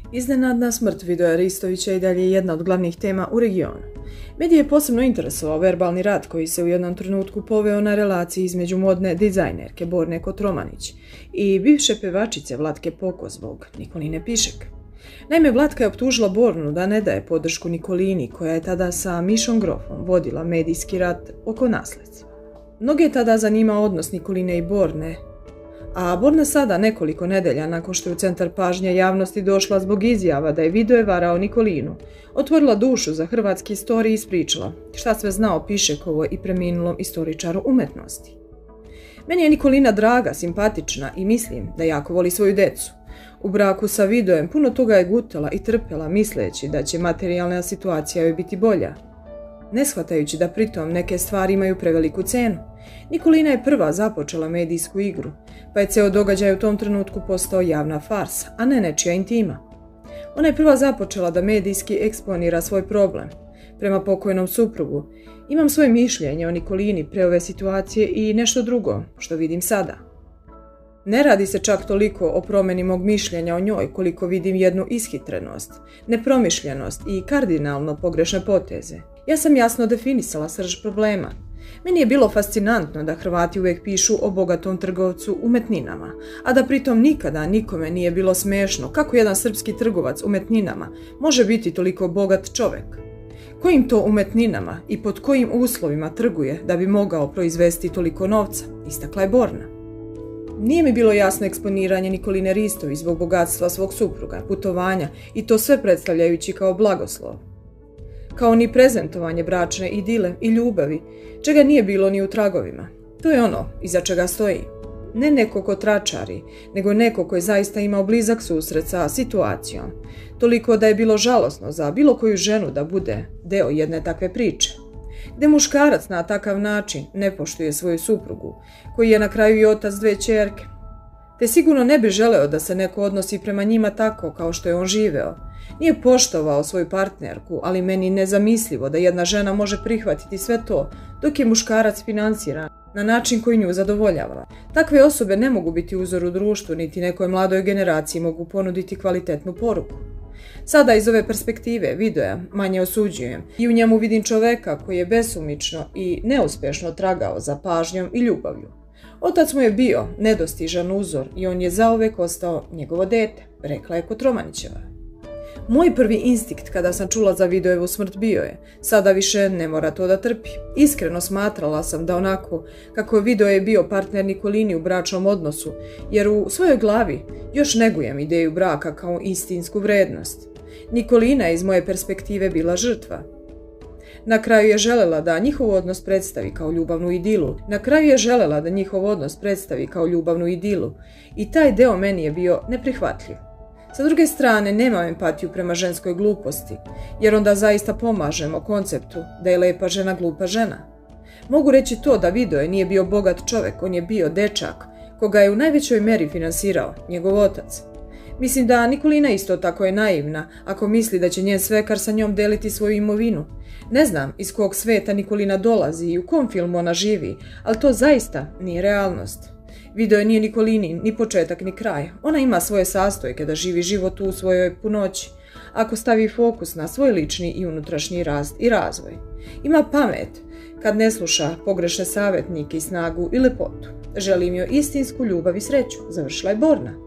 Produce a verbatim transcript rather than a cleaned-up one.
Iznenadna smrt Vidoja Ristovića i dalje je jedna od glavnih tema u regionu. Medije je posebno interesovao verbalni rat koji se u jednom trenutku poveo na relaciji između modne dizajnerke Borne Kotromanić i bivše pevačice Vlatke Poko zbog Nikoline Pišek. Naime, Vlatka je optužila Bornu da ne daje podršku Nikolini, koja je tada sa Mišom Grofom vodila medijski rat oko nasledstva. Mnoge je tada zanimao odnos Nikoline i Borne, a Borna sada, nekoliko nedelja nakon što je u centar pažnje javnosti došla zbog izjava da je Vidoje varao Nikolinu, otvorila dušu za hrvatski istorij i ispričala šta sve zna o Pišekovoj i preminulom istoričaru umetnosti. Meni je Nikolina draga, simpatična i mislim da jako voli svoju decu. U braku sa Vidojem puno toga je gutala i trpela misleći da će materijalna situacija joj biti bolja, ne shvatajući da pritom neke stvari imaju preveliku cenu. Nikolina je prva započela medijsku igru, pa je ceo događaj u tom trenutku postao javna farsa, a ne nečija intima. Ona je prva započela da medijski eksponira svoj problem. Prema pokojnom suprugu, imam svoje mišljenje o Nikolini pre ove situacije i nešto drugo što vidim sada. Ne radi se čak toliko o promjeni mog mišljenja o njoj koliko vidim jednu ishitrenost, nepromišljenost i kardinalno pogrešne poteze. Ja sam jasno definisala srž problema. Meni je bilo fascinantno da Hrvati uvijek pišu o bogatom trgovcu umetninama, a da pritom nikada nikome nije bilo smešno kako jedan srpski trgovac umetninama može biti toliko bogat čovjek. Kojim to umetninama i pod kojim uslovima trguje da bi mogao proizvesti toliko novca, istakla je Borna. Nije mi bilo jasno eksponiranje Nikoline Ristović zbog bogatstva svog supruga, putovanja i to sve predstavljajući kao blagoslov. Kao ni prezentovanje bračne idile i ljubavi, čega nije bilo ni u tragovima. To je ono iza čega stoji. Ne neko ko tračari, nego neko ko je zaista imao blizak susret sa situacijom. Toliko da je bilo žalosno za bilo koju ženu da bude deo jedne takve priče. Gde muškarac na takav način ne poštuje svoju suprugu, koji je na kraju i otac dve ćerke. Te sigurno ne bi želeo da se neko odnosi prema njima tako kao što je on živeo. Nije poštovao svoju partnerku, ali meni nezamislivo da jedna žena može prihvatiti sve to dok je muškarac financiran na način koji nju zadovoljava. Takve osobe ne mogu biti uzor u društvu, niti nekoj mladoj generaciji mogu ponuditi kvalitetnu poruku. Sada iz ove perspektive Vidoja manje osuđujem i u njemu vidim čoveka koji je besumično i neuspješno tragao za pažnjom i ljubavlju. Otac mu je bio nedostižan uzor i on je zauvek ostao njegovo dete, rekla je Kotromanićeva. Moj prvi instinkt kada sam čula za Vidojevu smrt bio je, sada više ne mora to da trpi. Iskreno smatrala sam da onako kako Vidoje je bio partner Nikolini u bračnom odnosu, jer u svojoj glavi još negujem ideju braka kao istinsku vrednost. Nikolina je iz moje perspektive bila žrtva. Na kraju je želela da njihov odnos predstavi kao ljubavnu idilu. Na kraju je želela da njihov odnos predstavi kao ljubavnu idilu i taj deo meni je bio neprihvatljiv. Sa druge strane, nemam empatiju prema ženskoj gluposti, jer onda zaista pomažemo konceptu da je lepa žena glupa žena. Mogu reći to da Vidoje nije bio bogat čovjek, on je bio dečak, koga je u najvećoj meri finansirao njegov otac. Mislim da Nikolina isto tako je naivna ako misli da će njen svekar sa njom deliti svoju imovinu. Ne znam iz kog sveta Nikolina dolazi i u kom filmu ona živi, ali to zaista nije realnost. Vidoje nije Nikolini ni početak ni kraj. Ona ima svoje sastojke da živi život u svojoj punoći, ako stavi fokus na svoj lični i unutrašnji rast i razvoj. Ima pamet kad ne sluša pogrešne savjetnike i snagu i lepotu. Želim joj istinsku ljubav i sreću, završila je Borna.